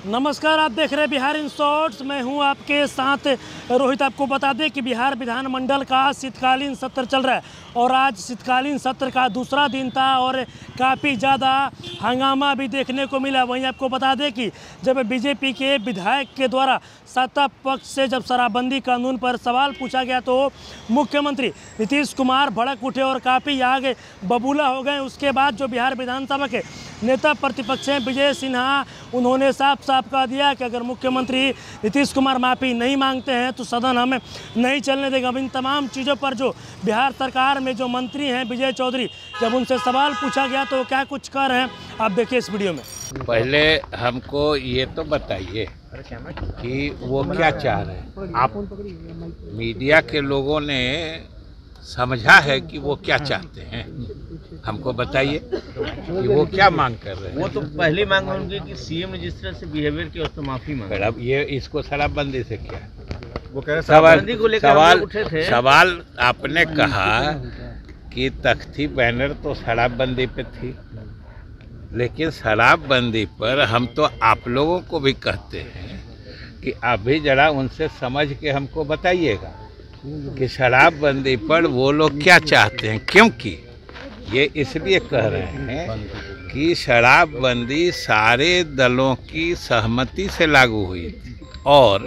नमस्कार, आप देख रहे हैं बिहार इन शॉर्ट्स। मैं हूं आपके साथ रोहित। आपको बता दें कि बिहार विधानमंडल का शीतकालीन सत्र चल रहा है और आज शीतकालीन सत्र का दूसरा दिन था और काफ़ी ज़्यादा हंगामा भी देखने को मिला। वहीं आपको बता दें कि जब बीजेपी के विधायक के द्वारा सत्ता पक्ष से जब शराबबंदी कानून पर सवाल पूछा गया तो मुख्यमंत्री नीतीश कुमार भड़क उठे और काफ़ी आगे बबूला हो गए। उसके बाद जो बिहार विधानसभा के नेता प्रतिपक्ष हैं विजय सिन्हा, उन्होंने साफ साफ कह दिया कि अगर मुख्यमंत्री नीतीश कुमार माफ़ी नहीं मांगते हैं तो सदन हमें नहीं चलने देगा। अब इन तमाम चीज़ों पर जो बिहार सरकार में जो मंत्री हैं विजय चौधरी, जब उनसे सवाल पूछा गया तो क्या कुछ कर रहे हैं, आप देखिए इस वीडियो में। पहले हमको ये तो बताइए कि वो क्या चाह रहे हैं। आप मीडिया के लोगों ने समझा है कि वो क्या चाहते हैं, हमको बताइए कि वो क्या मांग कर रहे हैं। वो तो पहली मांग होंगी कि सीएम ने जिस तरह से बिहेवियर किया उसको माफी मांगे। अब ये इसको शराबबंदी से क्या वो कह रहे शराबबंदी को लेकर उठे थे। सवाल आपने कहा कि तख्ती बैनर तो शराबबंदी पे थी, लेकिन शराबबंदी पर हम तो आप लोगों को भी कहते हैं कि अभी जरा उनसे समझ के हमको बताइएगा कि शराबबंदी पर वो लोग क्या चाहते हैं। क्योंकि ये इसलिए कह रहे हैं कि शराबबंदी सारे दलों की सहमति से लागू हुई थी और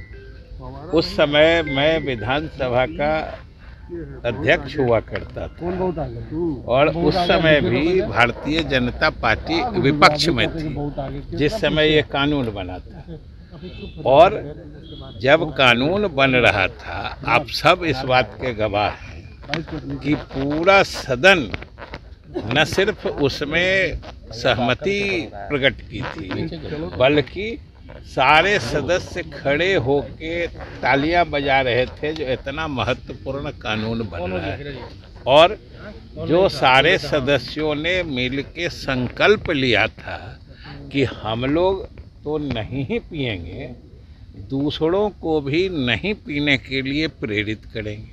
उस समय मैं विधानसभा का अध्यक्ष हुआ करता था और उस समय भी भारतीय जनता पार्टी विपक्ष में थी जिस समय ये कानून बना था। और जब कानून बन रहा था, आप सब इस बात के गवाह हैं कि पूरा सदन न सिर्फ उसमें सहमति प्रकट की थी बल्कि सारे सदस्य खड़े होके तालियां बजा रहे थे जो इतना महत्वपूर्ण कानून बन रहा है। और जो सारे सदस्यों ने मिलके संकल्प लिया था कि हम लोग तो नहीं ही पिएंगे, दूसरों को भी नहीं पीने के लिए प्रेरित करेंगे।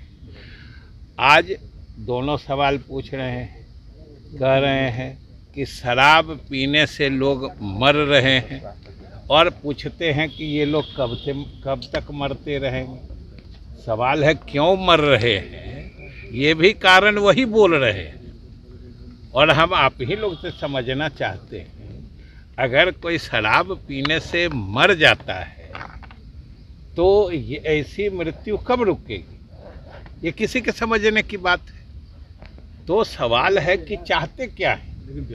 आज दोनों सवाल पूछ रहे हैं, कह रहे हैं कि शराब पीने से लोग मर रहे हैं और पूछते हैं कि ये लोग कब तक मरते रहेंगे। सवाल है क्यों मर रहे हैं, ये भी कारण वही बोल रहे हैं और हम आप ही लोग से समझना चाहते हैं। अगर कोई शराब पीने से मर जाता है तो ये ऐसी मृत्यु कब रुकेगी, ये किसी के समझने की बात है। तो सवाल है कि चाहते क्या है।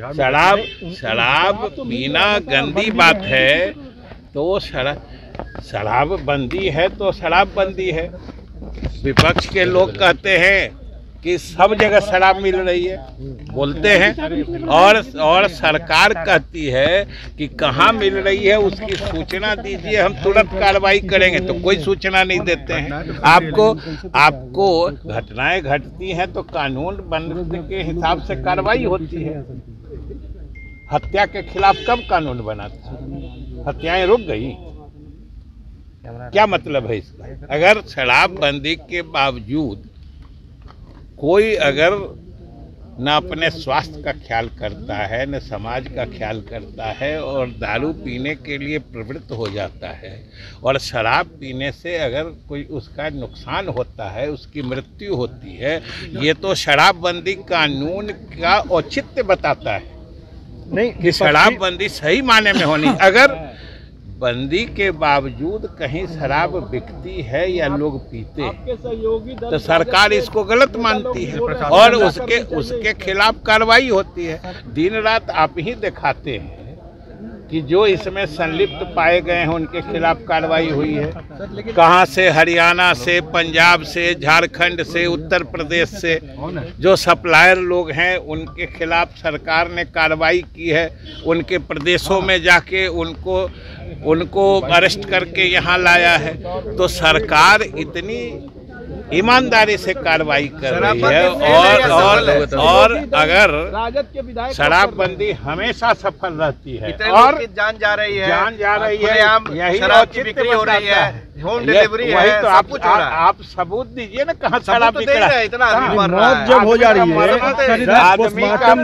शराब पीना गंदी बात है तो शराबबंदी है तो शराबबंदी है। विपक्ष के लोग कहते हैं कि सब जगह शराब मिल रही है, बोलते हैं और सरकार कहती है कि कहाँ मिल रही है उसकी सूचना दीजिए, हम तुरंत कार्रवाई करेंगे। तो कोई सूचना नहीं देते हैं। आपको घटनाएं घटती हैं तो कानून बनने के हिसाब से कार्रवाई होती है। हत्या के खिलाफ कब कानून बना था? हत्याएं रुक गई। क्या मतलब है इसका? अगर शराबबंदी के बावजूद कोई अगर न अपने स्वास्थ्य का ख्याल करता है न समाज का ख्याल करता है और दारू पीने के लिए प्रवृत्त हो जाता है और शराब पीने से अगर कोई उसका नुकसान होता है, उसकी मृत्यु होती है, ये तो शराबबंदी कानून का औचित्य बताता है नहीं कि शराबबंदी सही माने में होनी। अगर बंदी के बावजूद कहीं शराब बिकती है या लोग पीते तो सरकार इसको गलत मानती है और उसके खिलाफ कार्रवाई होती है। दिन रात आप ही दिखाते हैं कि जो इसमें संलिप्त पाए गए हैं उनके खिलाफ कार्रवाई हुई है। कहाँ से? हरियाणा से, पंजाब से, झारखंड से, उत्तर प्रदेश से जो सप्लायर लोग हैं उनके खिलाफ सरकार ने कार्रवाई की है। उनके प्रदेशों में जाके उनको अरेस्ट करके यहाँ लाया है। तो सरकार इतनी ईमानदारी से कार्रवाई कर रही है और अगर शराबबंदी हमेशा सफल रहती है और जान जा रही है, यही शराब की बिक्री हो रही है, होम डिलीवरी है, तो आप सबूत दीजिए ना कहाँ शराब बिक रहा है। इतना आदमी मर मौत जब हो जा रही है,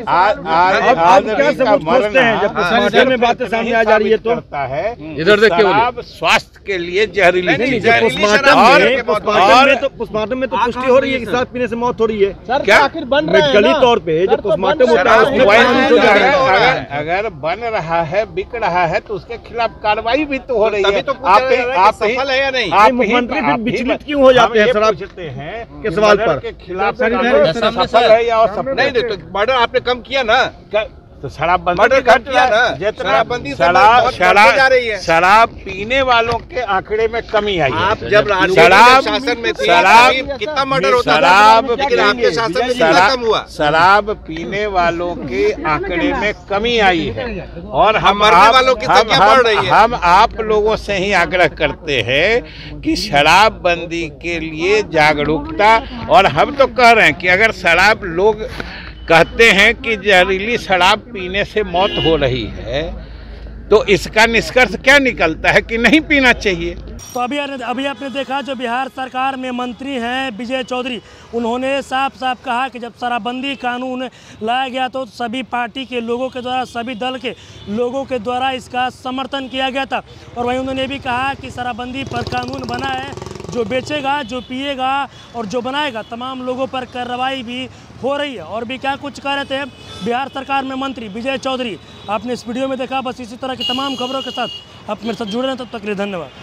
आप क्या सबूत खोजते हैं जब पोस्टमार्टम में बातें सामने आ जा रही है तो करता है इधर देख के शराब स्वास्थ्य के लिए जहरीली चीज है। पोस्टमार्टम में तो पुष्टि हो रही है कि शराब पीने से मौत हो रही है। क्या मेडिकली तौर पे जो पोस्टमार्टम होता है उसमें अगर बन रहा है बिक रहा है तो उसके खिलाफ कार्रवाई भी तो हो रही है। आप सफल है या नहीं? मुख्यमंत्री फिर विचलित क्यों हो जाते हैं शराब हैं के सवाल पर के खिलाफ सफल है या असफल? नहीं तो मर्डर आपने कम किया ना, तो शराबबंदी मर्डर घट कम किया ना, जितना शराबबंदी से बहुत बढ़ती जा रही है। शराब पीने वालों के आंकड़े में कमी आई है। आप जब शराब शासन में थे शराब कितना मर्डर होता था, शराब लेकिन आपके शासन में कितना कम हुआ? शराब पीने वालों के आंकड़े में कमी आई है और हम मरने वालों की संख्या बढ़ रही है। हम आप लोगों से ही आग्रह करते हैं कि शराबबंदी के लिए जागरूकता, और हम तो कह रहे हैं कि अगर शराब लोग कहते हैं कि जहरीली शराब पीने से मौत हो रही है तो इसका निष्कर्ष क्या निकलता है कि नहीं पीना चाहिए। तो अभी आपने देखा जो बिहार सरकार में मंत्री हैं विजय चौधरी, उन्होंने साफ साफ कहा कि जब शराबबंदी कानून लाया गया तो सभी पार्टी के लोगों के द्वारा, सभी दल के लोगों के द्वारा इसका समर्थन किया गया था। और वहीं उन्होंने भी कहा कि शराबबंदी पर कानून बना है, जो बेचेगा, जो पिएगा और जो बनाएगा तमाम लोगों पर कार्रवाई भी हो रही है। और भी क्या कुछ कह रहे थे बिहार सरकार में मंत्री विजय चौधरी, आपने इस वीडियो में देखा। बस इसी तरह की तमाम खबरों के साथ आप मेरे साथ जुड़े रहें, तब तक के लिए धन्यवाद।